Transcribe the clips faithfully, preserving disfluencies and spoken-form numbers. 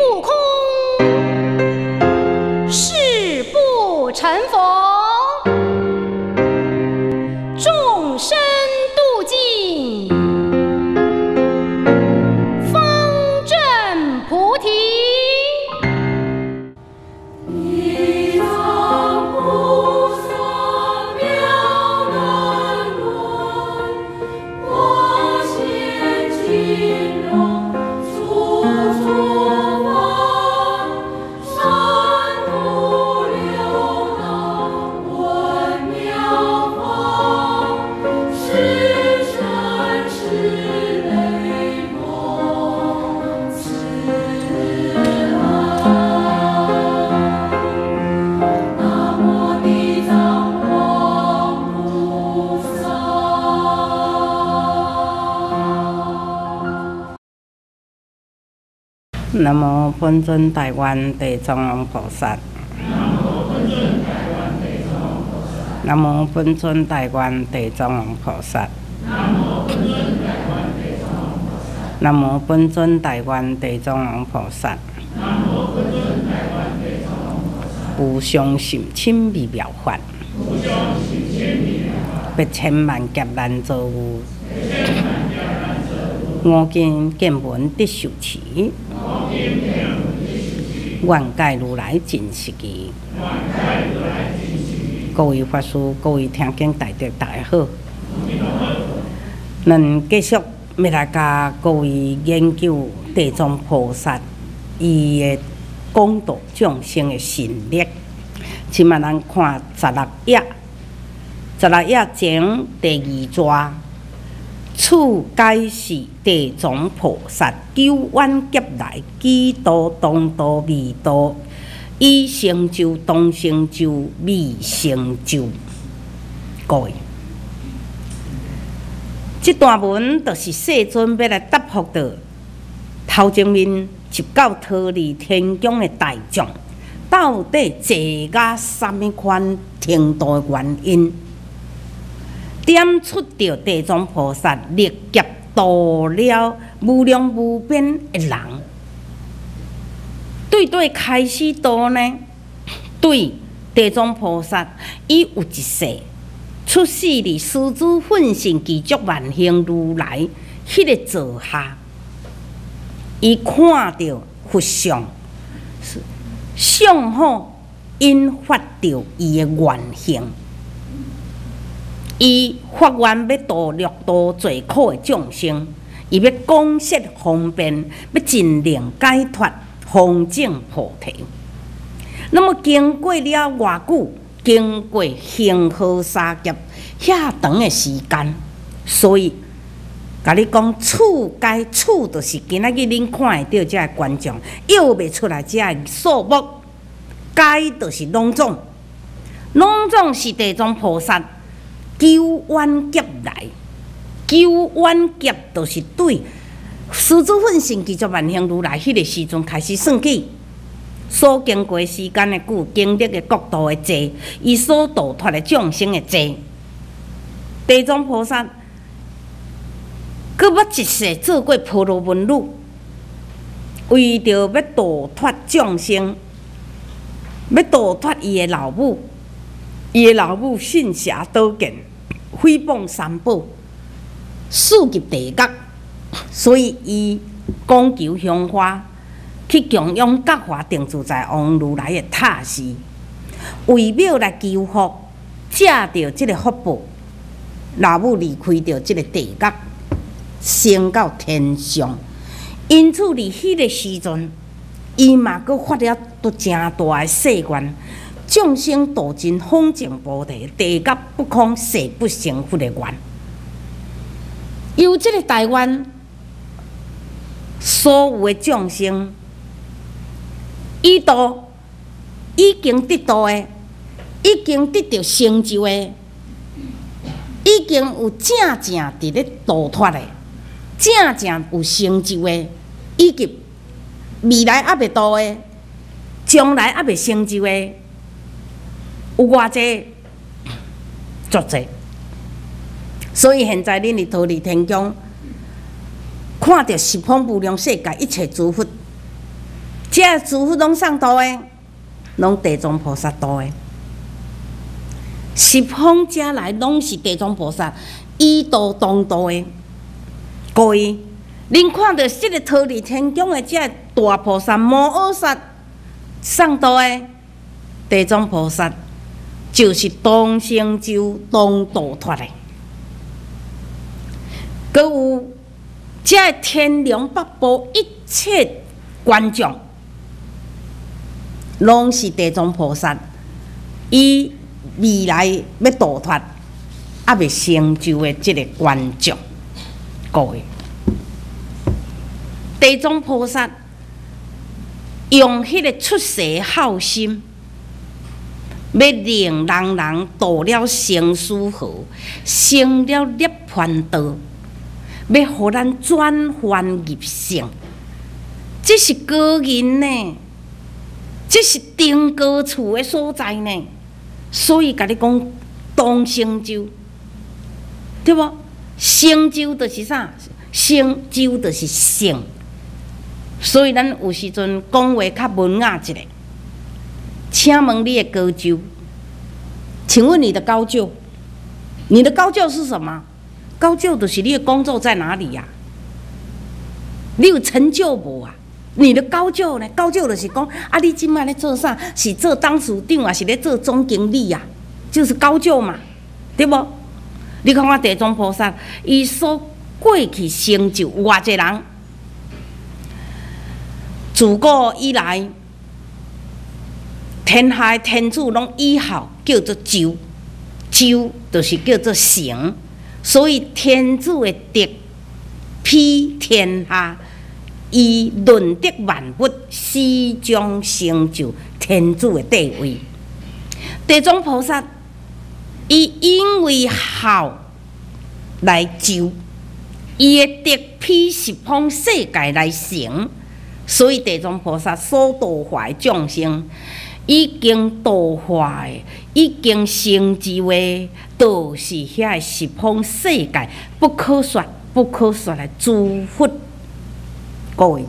不空，誓不成佛，众生度尽，方证菩提。 南无本尊台湾地藏王菩萨。南无本尊台湾地藏王菩萨。南无本尊台湾地藏王菩萨。无上甚深微妙法，百千万劫难遭遇。我今见闻得受持，愿解如来真实义。各位法师、各位听经大德，大家好。咱继续要来甲各位研究地藏菩萨伊的广度众生的神力。即卖咱看十六页，十六页前第二段。此皆是地藏菩萨九万劫来几多当多未多，已成就当成就未成就。各位，这段文就是世尊要来答复到头前面十九桃李天宫的大众，到底坐甲什么款程度的原因？点出着地藏菩萨历劫度了无量无边的人，对对开始度呢？对地藏菩萨，伊有一世出世伫狮子奋身具足万行如来迄个座下，伊看到佛像，相好引发着伊的原形。伊发愿要度六道最苦的众生，伊要广设方便，要尽量解脱，方证菩提。那么经过了偌久，经过恒河沙劫遐长的时间，所以甲你讲，处该处就是今仔日恁看会到这观众，摇袂出来这数目，该就是拢总，拢总是地藏菩萨。九万劫来，九万劫就是对狮子奋身具足万行如来迄个时阵开始算起，所经过时间的久，经历的国度的济，伊所度脱的众生的济，地藏菩萨，佮要一世做过婆罗门女，为着要度脱众生，要度脱伊的老母。伊的老母信邪倒见，诽谤三宝，四级地狱，所以伊讲求香花，去供养觉华定自在王如来的塔寺，为庙来求福，借着即个福报，老母离开着即个地狱，升到天上。因此，伫迄个时阵，伊嘛阁发了都诚大的誓愿。众生度尽方证菩提，地狱不空，誓不成佛的愿。由这个大愿，所有的众生，已度已经得到的，已经得到成就的，已经有正正伫咧度脱的，正正有成就的，以及未来还未到的，将来还未成就的。有偌济，足济，所以现在恁伫桃李天宫看到十方无量世界一切诸佛， 这诸佛拢上道的，拢地藏菩萨道的。十方遮来拢是地藏菩萨以道当道的。各位，恁看到这个桃李天宫的这大菩萨摩诃萨上道的地藏菩萨，就是当成就当度脱的。搁有这天龙八部一切观众，拢是地藏菩萨以未来要度脱还未成就的这个观众。各位，地藏菩萨用迄个出世好心，要令人人度了生死河，成了涅槃道。要互咱转凡入圣，这是高人呢，这是定高处的所在呢。所以甲你讲当成就，对无？成就就是啥？成就就是圣。所以咱有时阵讲话较文雅一下。请问你的高就？请问你的高就？你的高就是什么？高就就是你的工作在哪里呀、啊？你有成就无啊？你的高就呢？高就就是讲啊，你今摆咧做啥？是做董事长还是咧做总经理呀、啊？就是高就嘛，对不？你看看地藏菩萨，伊所过去成就偌济人，自古以来，天下的天子拢以后叫做就，就就是叫做成。所以天子的德披天下，以论德万物，始终成就天子的地位。地藏菩萨，伊因为好来就，伊的德披十方世界来成，所以地藏菩萨所度化的众生，已经度化的，已经成就的，都是遐十方世界不可说、不可说的诸佛。各位，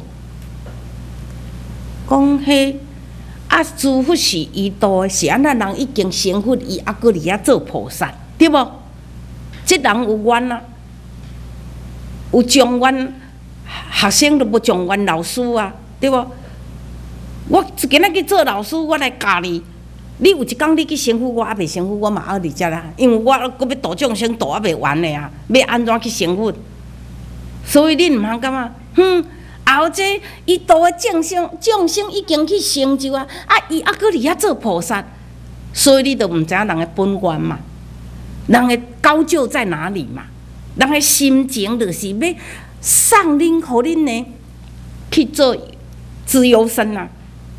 讲迄啊，诸佛是伊度的，是安那人已经成佛，伊还搁伫遐做菩萨，对无？这人有愿啊，有状元学生都无状元老师啊，对无？我今仔去做老师，我来教你。你有一天你去成佛，我还未成佛，我嘛还伫遮啦。因为我搁要度众生，度还未完的啊，要安怎去成佛？所以你毋通感觉，哼，后这伊度的众生，众生已经去成就啊，啊，伊还搁伫遐做菩萨，所以你都毋知影人的本源嘛，人的高就在哪里嘛？人的心情就是要送恁，互恁呢去做自由身啊。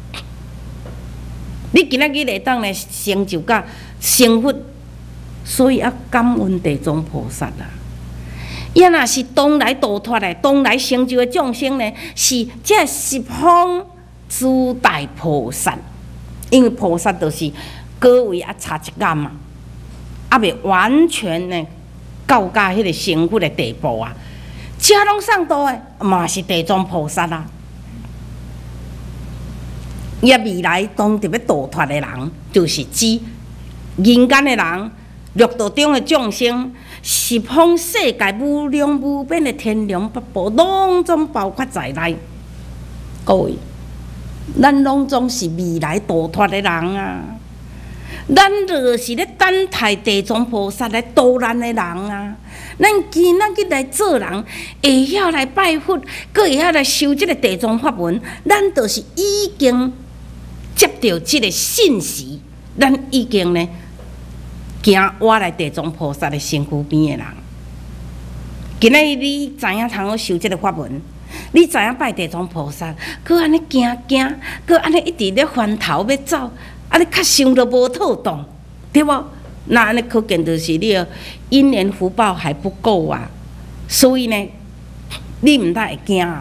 你今仔日会当来成就甲成佛，所以要感恩地藏菩萨啦。伊若是当来度脱的、当来成就的众生呢，是这十方诸大菩萨。因为菩萨就是各位啊差一眼嘛，还未完全呢到达迄个成佛的地步啊。这拢上道的嘛是地藏菩萨啦。也未来当着要度脱的人，就是指人间的人、六道中的众生、十方世界无量无边的天龙八部，拢总包括在内。各位，咱拢总是未来度脱的人啊！咱就是咧等待地藏菩萨来度咱的人啊！咱今仔日来做人，会晓来拜佛，搁会晓来修这个地藏法门，咱就是已经接到这个信息，咱已经呢行活来地藏菩萨的身躯边的人。今仔日你知影通好修这个法门，你知影拜地藏菩萨，搁安尼行行，搁安尼一直咧翻头要走，安尼较想都无妥当，对无？那安尼可见就是你的因缘福报还不够啊，所以呢，你毋但会惊啊，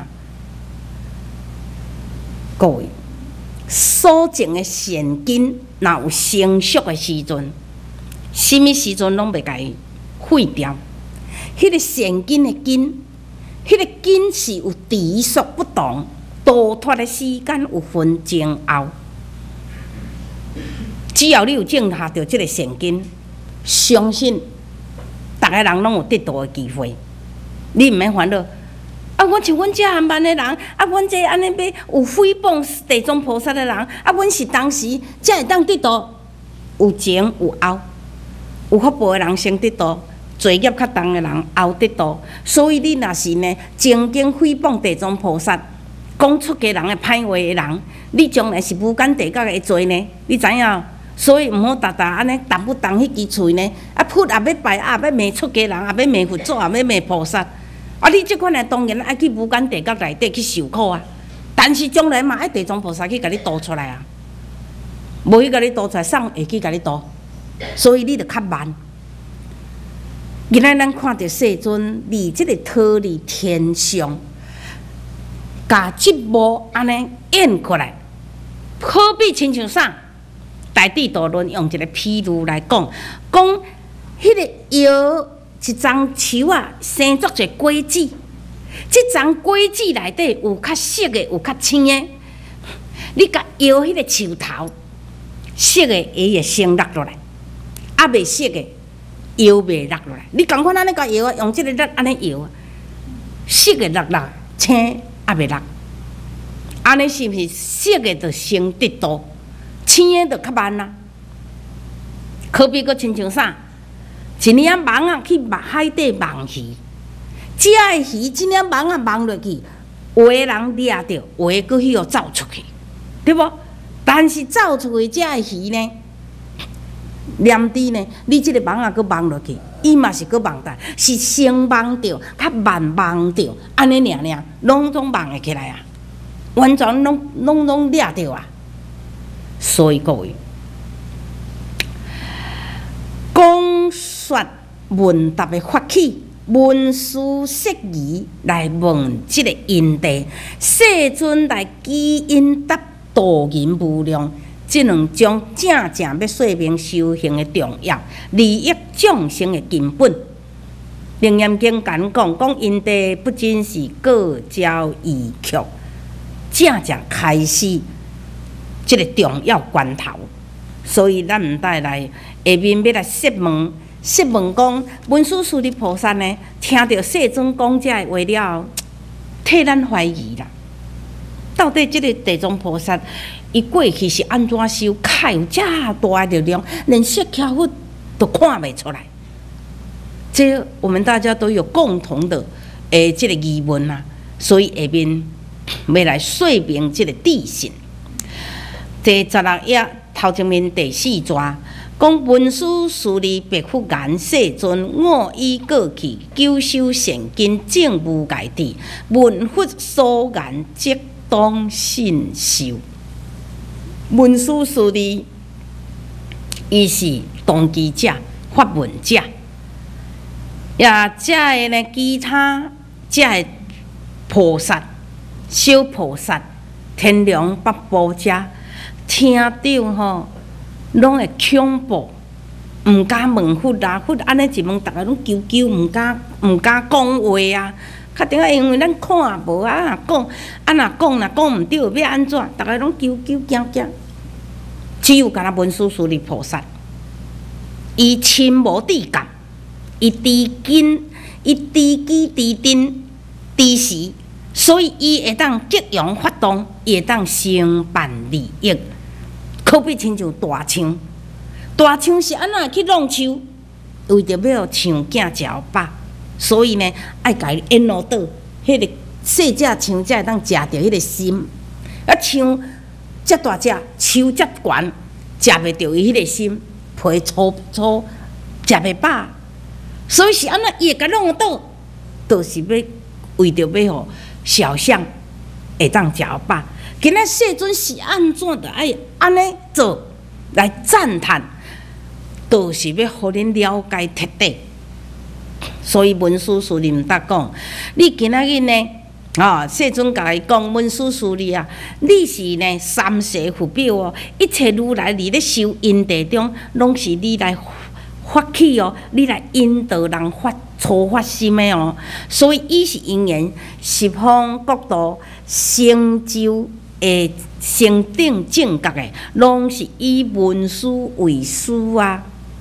各位。所种的善根，若有成熟的时阵，什么时阵拢袂甲伊废掉。迄、那个善根的根，迄、那个根是有持续不动， 逃脱的时间有分前后。只要你有种下着这个善根，相信逐个人拢有得道的机会。你毋免烦恼。啊，阮像阮遮含万的人，啊，阮这安尼要有诽谤地藏菩萨的人，啊，阮是当时才会当得道。有前有后，有福报的人先得道，罪业较重的人后得道。所以你若是呢，曾经诽谤地藏菩萨，讲出家人的歹话的人，你将来是无间地狱的罪呢？你知影？所以毋好逐逐安尼动不动迄支喙呢，啊，噗也要拜，啊，要骂出家人，啊，要骂佛祖，啊，要骂菩萨。啊！你即款诶，当然爱去无间地狱内底去受苦啊。但是将来嘛，爱地藏菩萨去甲你导出来啊。无去甲你导出来，送会去甲你导，所以你着较慢。今仔咱看着世尊离即个桃李天上，甲即幕安尼演过来，可比亲像啥？大地道论用一个譬如来讲，讲迄个药。一丛树啊，生作一果子。即丛果子内底有较熟的，有较青的。你甲摇迄个树头，熟的伊会先落落来，啊未熟的摇袂落落来。你共款安尼甲摇啊，用即个力安尼摇啊，熟的落落，青啊未落。安尼是毋是熟的就先得道，青的就较慢啊？可比佫亲像啥？一领网啊去海底网鱼，遮个鱼一领网啊网落去，有个人掠着，有个佫许互走出去，对无？但是走出去遮个鱼呢，念伫呢，你即个网啊佫网落去，伊嘛是佫网着，是先网着，较慢网着，安尼尔尔，拢总网会起来啊，完全拢拢拢掠着啊。所以各位。讲说问答的发起，文殊释疑来问这个因地，世尊来基因答度人无量，只能将正正要说明修行的重要，利益众生的根本。楞严经讲讲，讲因地不仅是各交异曲，正正开始这个重要关头。所以咱毋带来下面要来设问，设问讲文殊师利菩萨呢，听到世尊讲这话了后，替咱怀疑啦。到底这个地藏菩萨，伊过去是安怎修？较有遮大的力量，连释迦佛都看袂出来。这我们大家都有共同的诶，这个疑问啊。所以下面要来说明这个地性。第十六页。头前面第四段讲文殊师利白佛言：世尊，我已过去九修善根，正无碍地。闻佛所言，即当信受。文殊师利，伊是当机者、发问者，也遮个呢，其他遮个菩萨、小菩萨、天龙八部者。听到吼，拢会恐怖，毋敢问佛啊，佛安尼一问，逐个拢求求，毋敢毋敢讲话啊。确定啊，因为咱看无啊，若讲啊，若讲若讲毋对，要安怎？逐个拢求求惊惊。只有干那文殊师利菩萨，伊亲无地感，伊知根，伊知机知定知时，所以伊会当激扬发动，伊会当成办利益。可比亲像大枪，大枪是安怎去弄树？为着要枪囝食饱，所以呢，爱甲伊引导倒，迄个细只枪才会当食着迄个心。啊，枪遮大只，树遮悬，食袂着伊迄个心，皮粗粗，食袂饱。所以是安怎伊会甲弄倒？就是要为着要互小象会当食饱。今仔世尊是安怎的爱安尼做来赞叹，就是要互恁了解彻底。所以文殊师利毋得讲，你今仔日呢，啊、哦，世尊甲伊讲，文殊师利啊，你是呢三世佛表哦，一切如来伫咧修因地中，拢是你来发起哦，你来引导人发初发心的哦。所以伊是因缘十方国度成就的成定正觉的，拢是以文殊为师啊。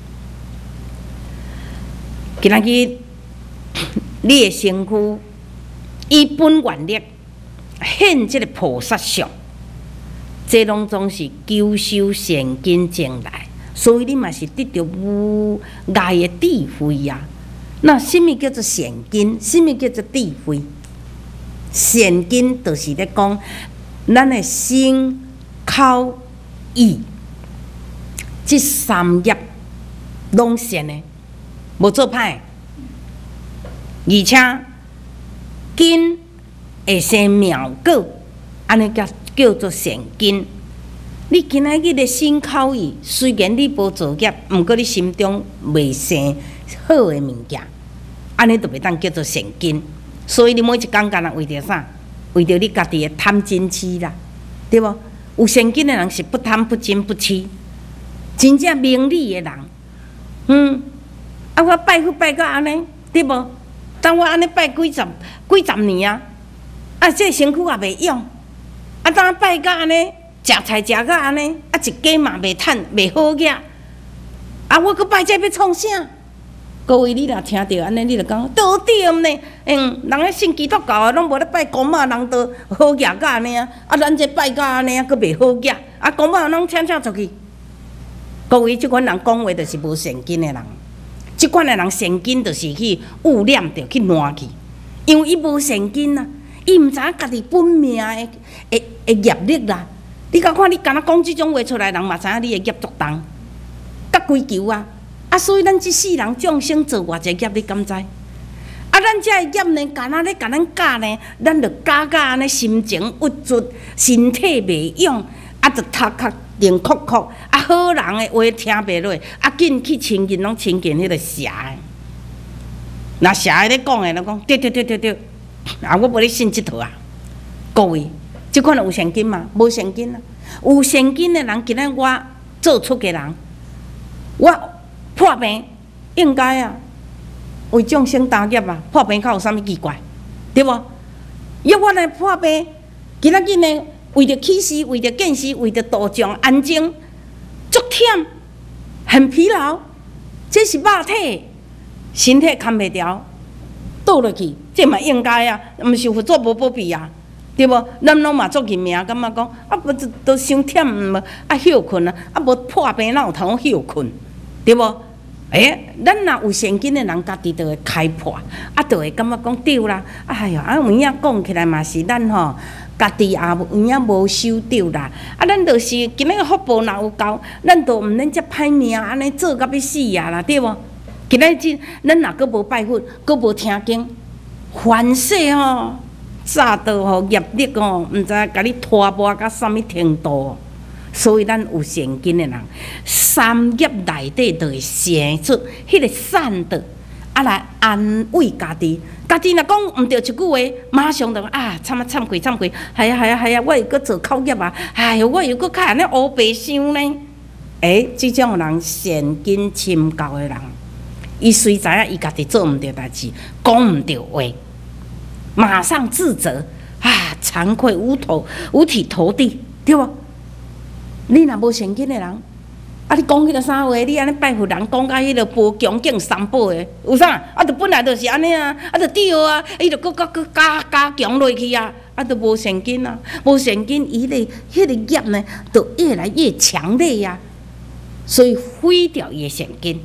今仔日你的身躯以本愿力现这个菩萨相，这拢总是求修善根正来，所以你嘛是得到无碍的智慧呀、啊。那什么叫做善根？什么叫做智慧？善根就是咧讲，咱的心、口、意，这三业拢善的，无做歹，而且根会生妙果，安尼叫叫做善根。你今仔日的心口意，虽然你无做业，毋过你心中未生好的物件，安尼就袂当叫做善根。所以你每一工干那为着啥？为着你家己的贪嗔痴啦，对无？有善根的人是不贪不嗔不痴，真正明理的人。嗯，啊，我拜佛拜到安尼，对无？当我安尼拜几十几十年啊，啊，这身躯也袂用，啊，当我拜到安尼。食菜食到安尼，啊一家嘛袂趁袂好个，啊我搁拜这要创啥？各位你若听到安尼，你就讲倒对毋呢？嗯，人咧信基督教拢无咧拜公妈，人都好业到安尼啊！啊，咱这拜到安尼啊，搁袂好业，啊公妈拢请请出去。各位，即款人讲话就是无善根的人，即款的人善根就是去污染着去烂去，因为伊无善根啊，伊毋知影家己本命的的的业力啦。你甲看，你敢若讲即种话出来，人嘛知影你的业足重，甲追求啊！啊，所以咱即世人众生做偌济业，你敢知？啊，咱遮个业呢，敢若咧甲咱教呢，咱着教教安尼，心情郁卒，身体袂用，啊，着头壳冷酷酷，啊，好人的话听袂落，啊，紧去亲近拢亲近迄个邪的。若邪的咧讲的，就讲对对对对对，啊，我无咧信即套啊，各位。即款有善根嘛？无善根啊！有善根的人，今仔我做出家人，我破病应该啊，为众生担业啊，破病较有啥物奇怪？对无？要我来破病，今仔日呢，为着起事，为着见事，为着度众安静，足忝，很疲劳，这是肉体，身体扛袂牢，倒落去，这嘛应该啊，毋是佛祖无保庇啊。对无？咱拢嘛做认命，感觉讲啊，无都都伤忝，无啊休困啊，啊无破病哪有通休困？对无？诶，咱若有善根的人，家己就会开破，啊，就会感觉讲对啦。哎呀，啊有影讲起来嘛是咱吼，家己也有影无收着啦。啊，咱就是今日福报若有够，咱就毋免遮歹命安尼做到要死啊啦，对无？今日即咱若阁无拜佛，阁无听经，凡世吼。早都吼业力哦，毋知甲你拖磨到啥物程度，所以咱有善根的人，三业内底就会生出迄个善德，啊来安慰家己。家己若讲毋对一句话，马上就啊，惨啊惨愧惨愧，系啊系啊系啊，我又搁做口业啊，哎哟，我又搁较安尼乌白想呢。诶，即种人善根深厚的人，伊虽知影伊家己做毋对代志，讲毋对话。马上自责啊，惭愧五头五体投地，对无？你若无善根的人，啊，你讲迄个啥话？你安尼拜佛人讲甲迄个无恭敬三宝的，有啥？啊，就本来就是安尼啊，啊，就对啊，伊就搁搁搁加加强落去啊，啊，就无善根啊，无善根，伊的迄个业呢，就越来越强烈呀、啊，所以毁掉伊的善根。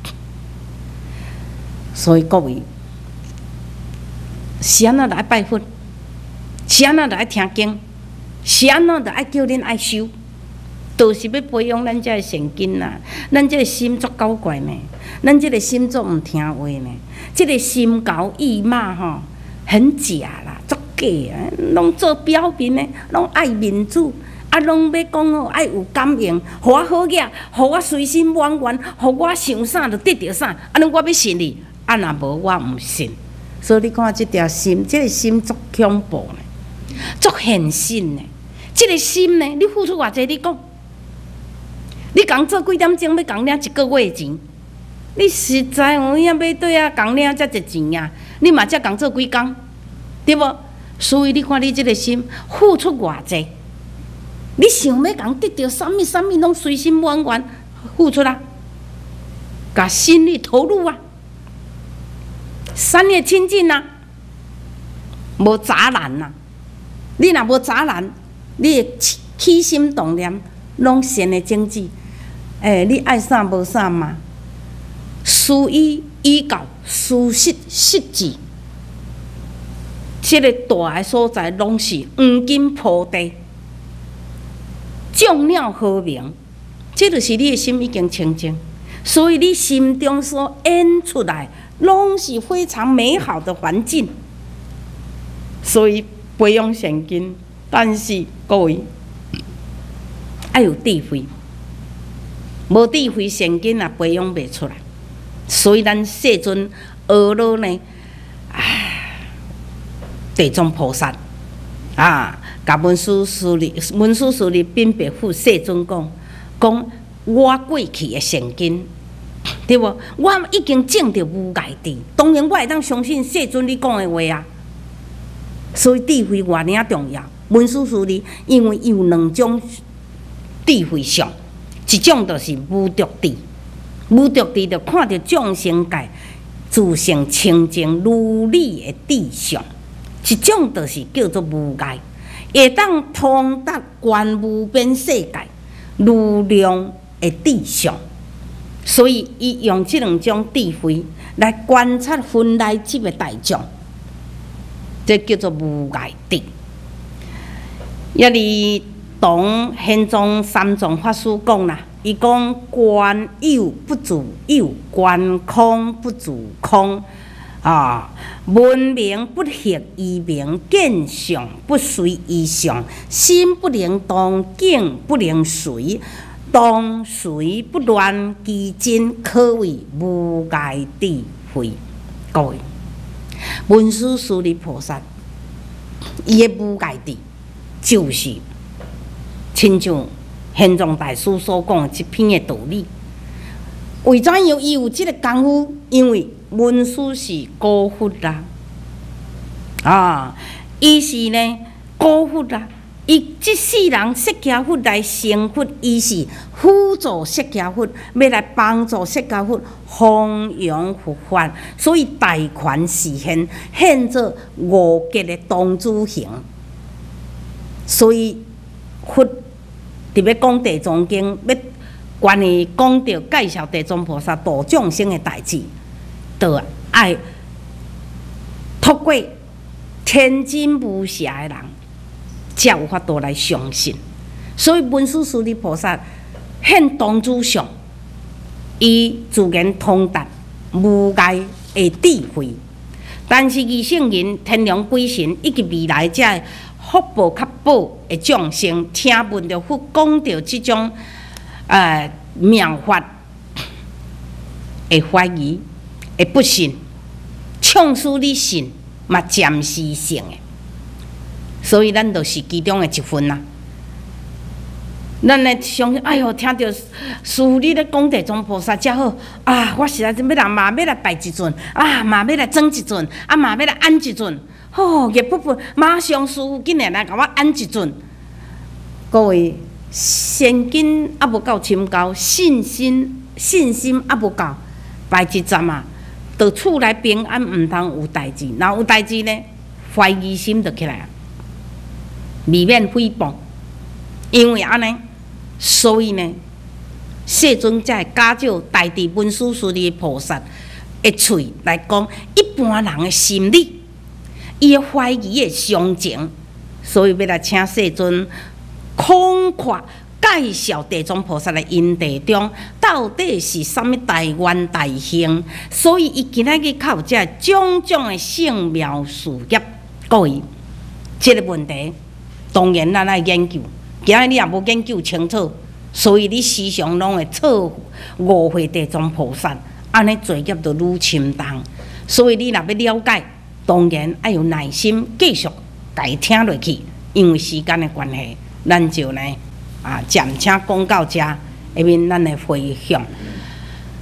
所以各位。是安怎就爱拜佛，是安怎就爱听经，是安怎就爱叫恁爱修，都是要培养咱这个善根呐。咱这个心足搞怪呢，咱这个心足毋听话呢，这个心高意马吼，很假啦，足假啊，拢做表面的，拢爱面子，啊，拢要讲哦，爱有感应，互我好嘢，互我随心满愿，互我想啥就得到啥，安尼我要信你，啊若无我毋信。所以你看，这条心，这个心足恐怖呢，足现实呢。这个心呢，你付出偌济？你讲，你讲做几点钟要讲领一个月钱， 你实在有影买对啊，共领遮侪钱啊，你嘛才共做几工，对无？所以你看你即个心付出偌济，你想要共得到啥物啥物，拢随心满愿付出啊，甲心力投入啊，善业亲近啊，无杂然呐、啊。你若无杂然，你起心动念拢善的种子，诶、欸，你爱啥无啥嘛，事依依教，事实实至。这个大的所在，拢是黄金铺地，众鸟和鸣。这就是你的心已经清净，所以你心中所演出来，拢是非常美好的环境。所以培养善根，但是各位要有智慧，无智慧善根也培养袂出来。所以咱世尊学了呢，唉。地藏菩萨啊，甲文殊师利、文殊师利禀白付世尊讲，讲我过去的善根，对无？我已经证到无碍智，当然我会当相信世尊你讲的话啊。所以智慧偌尔重要。文殊师利因为有两种智慧相，一种就是无着智，无着智就看到众生界自性清净如理的智相。一种就是叫做无碍，会当通达观无边世界如量的智相，所以伊用这两种智慧来观察分内即个大众，这叫做无碍智。也是同玄奘三藏法师讲啦，伊讲观有不自有，观空不自空。啊！闻名不合依名，见相不随依相，心不能动，境不能随，动随不乱，其真可谓无碍智慧。各位，文殊师利菩萨，伊的无碍智，就是亲像玄奘大师所讲的这篇的道理。为怎样伊有这个功夫？因为文殊是高佛啦，啊，伊是呢高佛啦，伊即世人释迦佛来成佛，伊是辅助释迦佛，要来帮助释迦佛弘扬佛法，所以大权示现，现做五劫的当主行。所以佛特别讲地藏经，要关于讲到介绍地藏菩萨度众生的代志。就爱透过天真无邪的人，才有法度来相信。所以文殊师利菩萨现当主相，伊自然通达无碍的智慧。但是异圣人、天龙鬼神以及未来这福报较宝的众生，听闻着佛讲到这种呃妙法，会怀疑。会不信，唱使你信，嘛暂时性的，所以咱就是其中的一份啦。咱来相信，哎哟，听到师父你咧讲地藏菩萨真好啊！我实在是要来嘛，要来拜一尊啊，嘛要来装一尊啊，嘛要来安一尊。哦，热不不，马上师父紧来来甲我安一尊。各位，善根还无够深厚，信心信心还无够，拜一站啊！到厝内平安，毋通有代志。若有代志呢，怀疑心就起来，未免诽谤。因为安尼，所以呢，世尊才会假借大智文殊师利菩萨的嘴来讲一般人的心理，伊的怀疑的详情，所以要来请世尊空阔介绍地藏菩萨的因地中到底是啥物大愿大行，所以伊今仔日靠这种种的圣妙事业，各位，这个问题当然咱来研究。今仔你也无研究清楚，所以你时常拢会错误会地藏菩萨，安尼罪业就愈深重。所以你若要了解，当然要有耐心继续家听落去，因为时间的关系，咱就呢。啊，暂请讲到这，下面咱来回向。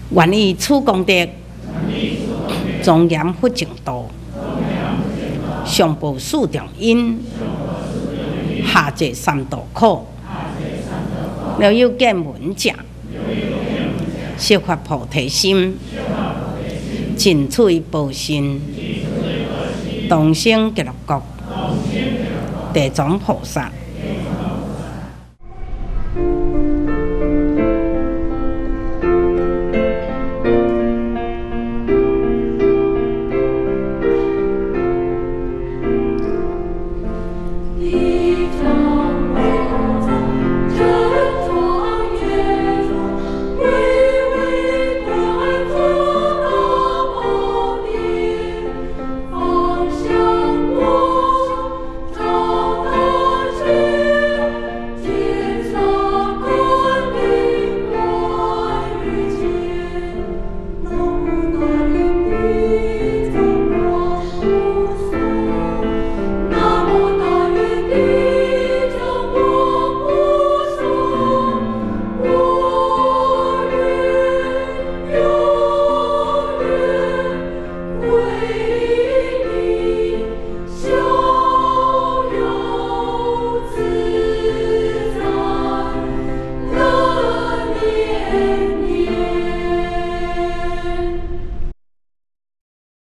愿以此功德，庄严佛净土，上报四重因，下济三途苦。了有见闻者，悉发菩提心，尽取报身，同生极乐国，地藏菩萨。